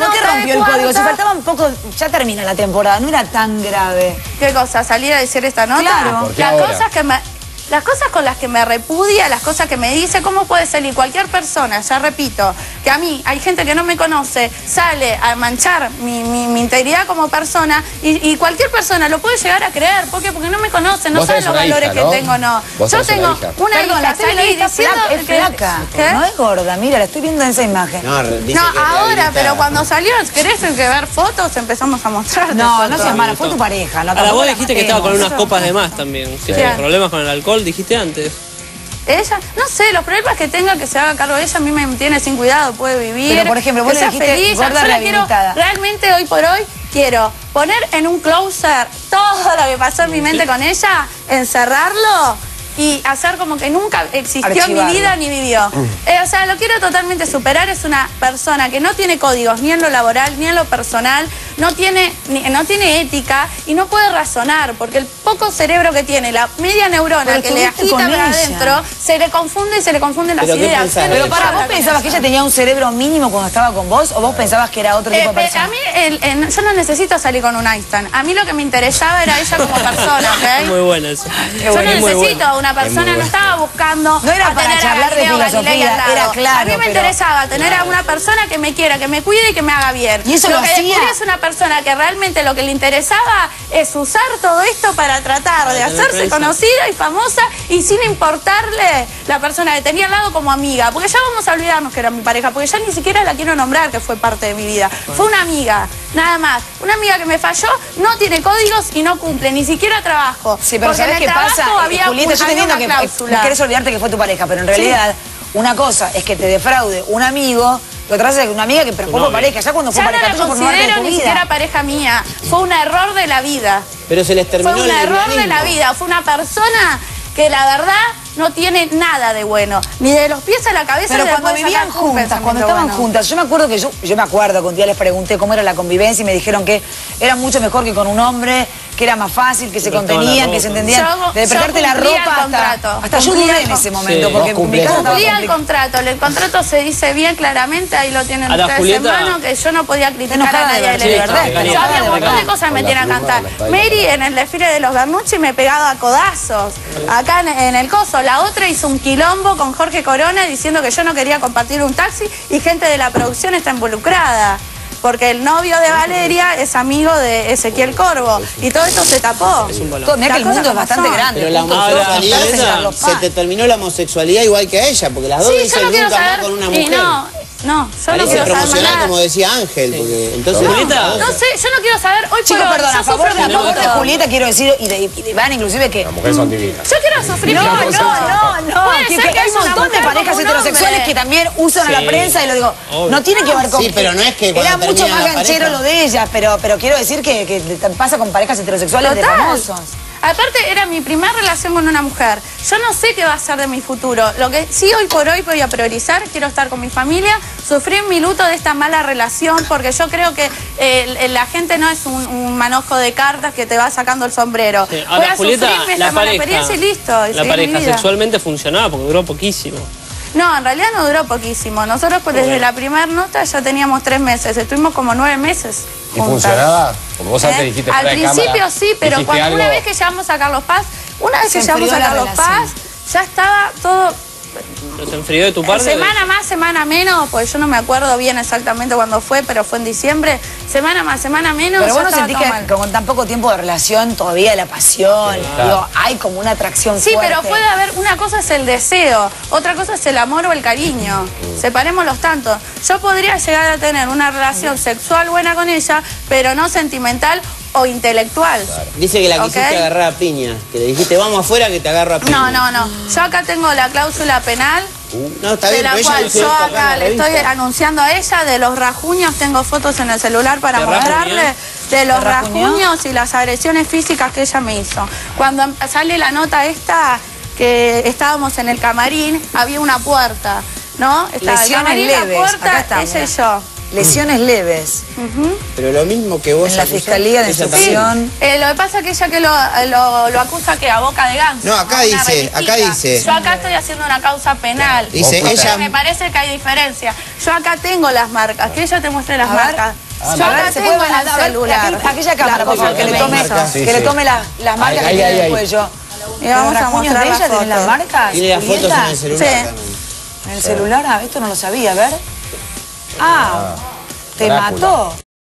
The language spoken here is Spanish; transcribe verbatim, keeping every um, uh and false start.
¿por qué rompió el código? Si faltaba un poco, ya termina la temporada, no era tan grave. ¿Qué cosa? ¿Salir a decir esta nota? Claro. Las cosas que me... Las cosas con las que me repudia, las cosas que me dice, ¿cómo puede salir cualquier persona? Ya repito, que a mí hay gente que no me conoce, sale a manchar mi, mi, mi integridad como persona y, y cualquier persona lo puede llegar a creer. ¿Por qué? Porque no me conoce, no sabe los valores hija, ¿no? que tengo, no. Yo tengo una, una hija, hija salí diciendo flaca, es flaca. ¿Qué? No es gorda, mira, la estoy viendo en esa imagen. No, no ahora, pero cuando salió, ¿querés que ver fotos? Empezamos a mostrar. No, fotos. no seas mala, fue tu pareja. No, ahora vos dijiste que estaba con unas copas de más también. Sí. Sí. Problemas con el alcohol. Dijiste antes. Ella, no sé, los problemas que tenga que se haga cargo de ella, a mí me tiene sin cuidado, puede vivir. Pero por ejemplo, vos le dijiste feliz, gorda rehabilitada. Quiero, realmente hoy por hoy quiero poner en un closer todo lo que pasó en mi mente con ella, encerrarlo y hacer como que nunca existió en mi vida ni vivió. Eh, o sea, lo quiero totalmente superar. Es una persona que no tiene códigos ni en lo laboral ni en lo personal, no tiene, ni, no tiene ética y no puede razonar porque el poco cerebro que tiene, la media neurona pero que le agita para adentro, se le confunde y se le confunden las ideas. Pero para vos pensabas que ella tenía un cerebro mínimo cuando estaba con vos o vos pensabas que era otro tipo eh, de persona. A mí, el, el, yo no necesito salir con un Einstein. A mí lo que me interesaba era ella como persona, ¿ok? Muy buena eso. Yo no necesito una persona, no estaba buscando no era para charlar de filosofía, era claro. A mí me pero... interesaba tener claro. a una persona que me quiera, que me cuide y que me haga bien. Y eso lo, lo que hacía. Es una persona que realmente lo que le interesaba es usar todo esto para tratar de hacerse conocida y famosa y sin importarle la persona que tenía al lado como amiga. Porque ya vamos a olvidarnos que era mi pareja, porque ya ni siquiera la quiero nombrar que fue parte de mi vida. Fue una amiga, nada más. Una amiga que me falló, no tiene códigos y no cumple, ni siquiera trabajo. Sí, pero ¿sabes qué pasa? Había Julieta, yo te entiendo que no querés olvidarte que fue tu pareja, pero en realidad sí. una cosa es que te defraude un amigo, y otra cosa es una amiga que pero fue pareja. Ya cuando fue ya pareja, no lo considero ni siquiera pareja mía. Fue un error de la vida. Pero se les terminó Fue un el error de la vida. Fue una persona que la verdad no tiene nada de bueno, ni de los pies a la cabeza. Pero cuando vivían juntas, cuando estaban bueno. juntas, yo me acuerdo que yo, yo me acuerdo que un día les pregunté cómo era la convivencia y me dijeron que era mucho mejor que con un hombre, que era más fácil, que se contenían, que se entendían, yo, de prestarte la ropa hasta, hasta yo dudé en ese momento, sí. porque mi casa cumplía el contrato, el contrato se dice bien claramente, ahí lo tienen ustedes Julieta, en mano, que yo no podía criticar a nadie de verdad. Yo había un montón de cosas que me tienen a cantar. Mary en el desfile de los Bernucci me pegaba a codazos, acá en, en el coso. La otra hizo un quilombo con Jorge Corona diciendo que yo no quería compartir un taxi y gente de la producción está involucrada. Porque el novio de Valeria es amigo de Ezequiel Corvo. Y todo esto se tapó. Es un todo, mira que el mundo es bastante son. grande. Pero la homosexualidad, se te terminó la homosexualidad igual que a ella, porque las dos sí, dicen no nunca saber, más con una mujer. No, no, yo Parece no quiero promocional, saber como decía Ángel, porque entonces... No, no sé, yo no quiero saber hoy Chicos, por hoy. perdón, a favor, de, a favor de Julieta quiero decir, y de, y de Iván inclusive, que... Las mujeres son divinas. Yo quiero sufrir. No, no, no, no. Puede que, ser que que hay un montón de parejas heterosexuales que también usan sí. a la prensa y lo digo, obvio. No tiene que ver con... Sí, pero no es que era mucho más ganchero lo de ellas, pero, pero quiero decir que, que pasa con parejas heterosexuales Total. de famosos. Aparte, era mi primera relación con una mujer. Yo no sé qué va a ser de mi futuro. Lo que sí hoy por hoy voy a priorizar, quiero estar con mi familia, sufrir mi luto de esta mala relación, porque yo creo que eh, la gente no es un, un manojo de cartas que te va sacando el sombrero. Sí. Ahora, voy a Julieta, sufrirme esta la mala pareja, experiencia y listo. Y la pareja sexualmente funcionaba porque duró poquísimo. No, en realidad no duró poquísimo. Nosotros pues, desde la primera nota ya teníamos tres meses. Estuvimos como nueve meses juntas. ¿Y funcionaba? Como vos antes ¿Eh? dijiste Al principio cámara, sí, pero cuando algo... una vez que llegamos a Carlos Paz, una vez se que llegamos a Carlos Paz, ya estaba todo... ¿Se enfrió de tu parte? Semana más, semana menos, pues yo no me acuerdo bien exactamente cuándo fue, pero fue en diciembre. Semana más, semana menos. Pero vos no sentís que con tan poco tiempo de relación todavía la pasión, sí, claro. digo, hay como una atracción sí, fuerte. pero puede haber, una cosa es el deseo, otra cosa es el amor o el cariño. Separémoslos tanto. Yo podría llegar a tener una relación sexual buena con ella, pero no sentimental o intelectual. Claro. Dice que la quisiste ¿okay? agarrar a piña, que le dijiste vamos afuera que te agarro a piña. No, no, no. Yo acá tengo la cláusula penal. Uh, no, está bien, de la pero cual ella yo acá le revista. estoy anunciando a ella de los rajuños, tengo fotos en el celular para ¿De mostrarle rajuños? de los ¿De rajuños? rajuños y las agresiones físicas que ella me hizo. Cuando sale la nota esta, que estábamos en el camarín, había una puerta, ¿no? Estaba el Lesiones camarín, leves. la puerta, Acá está, ella y mira. yo. lesiones leves. Uh-huh. Pero lo mismo que vos en la acusás, Fiscalía de Instrucción. Sí. Eh, lo que pasa es que ella que lo, lo, lo acusa que a boca de ganso. No, acá dice, acá dice. Yo acá estoy haciendo una causa penal. Dice, ella... Me parece que hay diferencia. Yo acá tengo las marcas, que ella te muestre las marcas. Ah, yo acá ver, tengo en el celular. Aquella, aquella cámara, por favor, que le tome, sí, que le sí. tome la, las marcas Ahí, que ahí, tiene en el ahí. cuello. Y vamos a mostrar de las ella, ¿tienen las fotos. marcas? Tiene las fotos en el celular Sí. también. ¿En el celular? Ah, esto no lo sabía, a ver. Ah, te Drácula. mató.